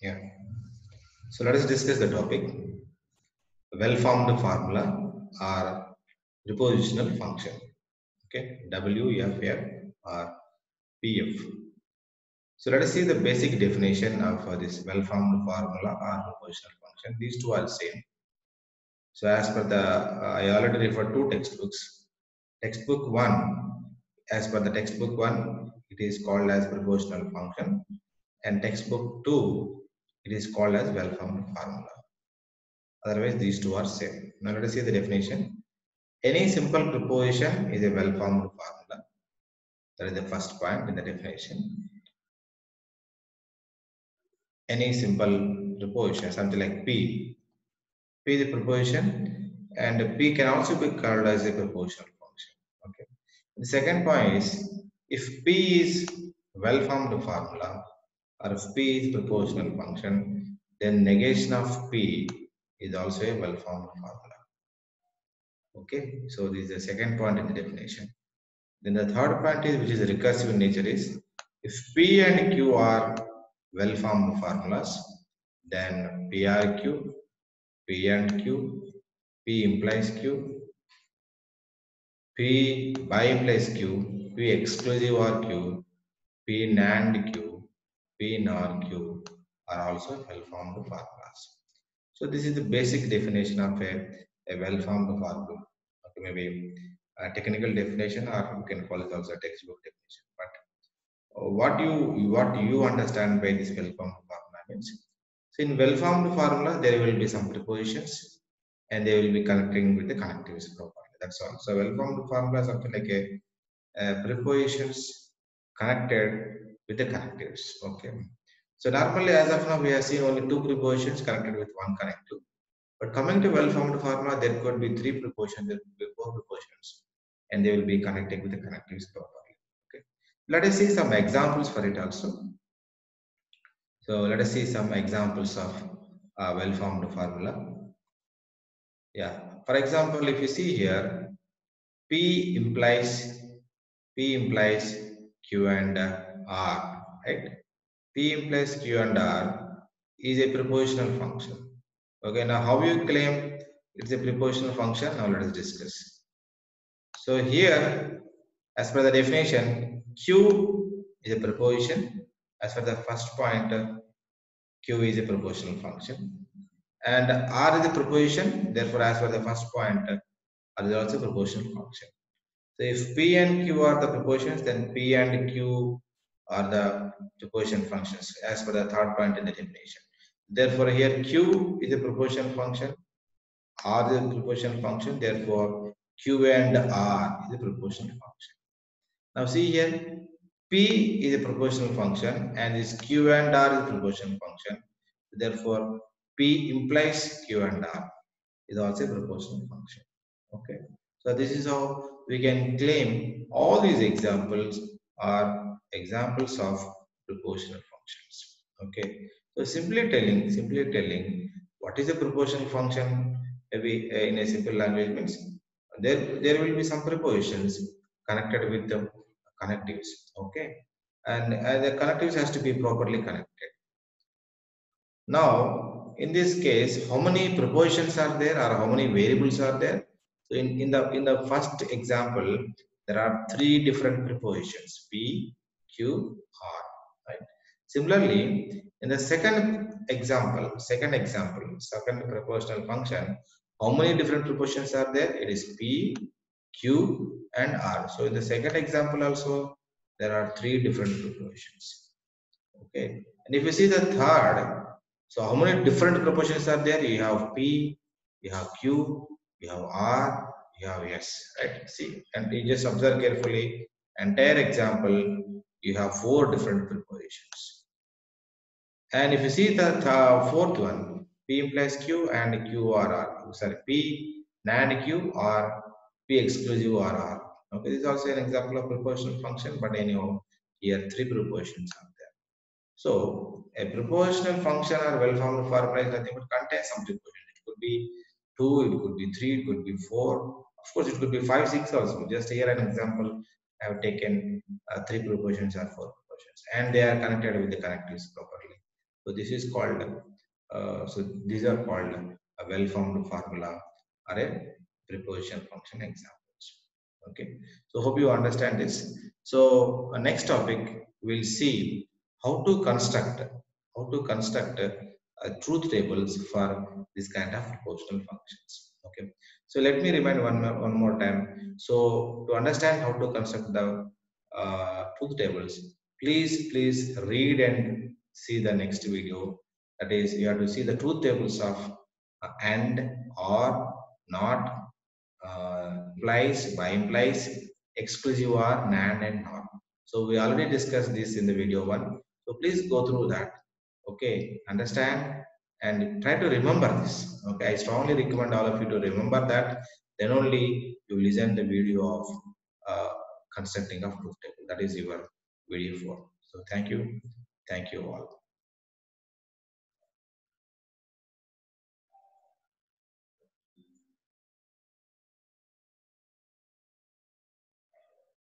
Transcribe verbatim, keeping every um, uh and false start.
Yeah. So let us discuss the topic well-formed formula or prepositional function. Okay, W F F or P F. So let us see the basic definition of uh, this well-formed formula or prepositional function. These two are same. So as per the, uh, I already referred to textbooks. Textbook one, as per the textbook one, it is called as prepositional function, and textbook two, it is called as well-formed formula. Otherwise, these two are same. Now let us see the definition. Any simple preposition is a well-formed formula. That is the first point in the definition. Any simple preposition, something like P. P is a preposition, and P can also be called as a prepositional function. Okay. The second point is if P is well-formed formula or if P is prepositional function, then negation of P is also a well-formed formula. Okay, so this is the second point in the definition. Then the third point is, which is recursive in nature, is if P and Q are well-formed formulas, then P R Q, P and Q, P implies Q, P by implies Q, P exclusive or Q, P NAND Q, P NOR Q are also well-formed formulas. So this is the basic definition of a, a well-formed formula. Okay, maybe a technical definition, or you can call it also a textbook definition. But what you what you understand by this well-formed formula means, so in well-formed formula there will be some prepositions and they will be connecting with the connectives properly. That's all. So well-formed formula is something like a, a prepositions connected with the connectives. Okay. So normally, as of now, we have seen only two prepositions connected with one connective. But coming to well-formed formula, there could be three prepositions, there could be four prepositions, and they will be connected with the connectives properly. Okay. Let us see some examples for it also. So let us see some examples of uh, well-formed formula. Yeah. For example, if you see here, P implies P implies Q and R, right? P implies Q and R is a prepositional function. Okay, now how you claim it's a prepositional function? Now let us discuss. So here, as per the definition, Q is a preposition. As per the first point, Q is a prepositional function. And R is a preposition. Therefore, as per the first point, R is also a prepositional function. So if P and Q are the prepositions, then P and Q are the preposition functions as per the third point in the definition. Therefore, here Q is a preposition function, R is a preposition function. Therefore, Q and R is a prepositional function. Now see here, P is a prepositional function and this Q and R is a prepositional function. Therefore, P implies Q and R is also a prepositional function. Okay. So this is how we can claim all these examples are examples of propositional functions. Okay. So simply telling, simply telling what is a propositional function, maybe in a simple language means there there will be some prepositions connected with the connectives. Okay. And, and the connectives has to be properly connected. Now, in this case, how many prepositions are there or how many variables are there? So in, in the in the first example, there are three different prepositions, P, Q, R, right? Similarly, in the second example, second example, second prepositional function, how many different prepositions are there? It is P, Q, and R. So in the second example also, there are three different prepositions. Okay. And if you see the third, so how many different prepositions are there? You have P, you have Q, you have R, you have S, right? See, and you just observe carefully, entire example, you have four different prepositions. And if you see the th fourth one, P implies Q and Q R R. Sorry, P NAND Q or P exclusive R R. Okay, this is also an example of prepositional function, but anyhow, here three prepositions are there. So a proportional function or well-formed formula is nothing but contains some preposition. It could be two, it could be three, it could be four. Of course, it could be five, six also. Just here an example, I have taken uh, three prepositions or four prepositions, and they are connected with the connectives properly. So this is called, uh, so these are called a well-formed formula or a preposition function examples. Okay, so hope you understand this. So uh, next topic we'll see how to construct how to construct uh, uh, truth tables for this kind of propositional functions. Okay, so let me remind one more, one more time. So to understand how to construct the uh, truth tables, please please read and see the next video. That is, you have to see the truth tables of uh, and, or, not, uh, implies, by implies, exclusive or, NAND and NOR. So we already discussed this in the video one. So please go through that. Okay, understand and try to remember this. Okay, I strongly recommend all of you to remember that. Then only you listen the video of uh, constructing of truth table. That is your video four. So thank you, thank you all.